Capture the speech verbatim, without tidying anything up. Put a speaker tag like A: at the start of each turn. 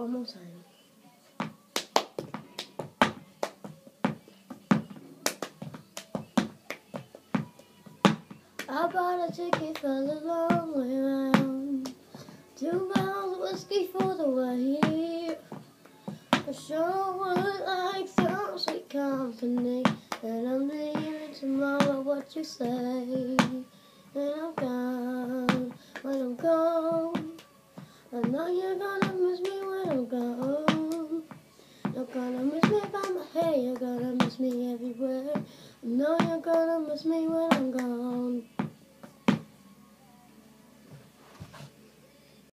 A: one more time. I bought a ticket for the long way round. Two miles of whiskey for the way. I sure would like some sweet company. And I'm leaving tomorrow, what you say? And I'm gone, when I'm gone. I know you're gonna miss me when I'm gone. You're gonna miss me by my hair, you're gonna miss me everywhere. I know you're gonna miss me when I'm gone.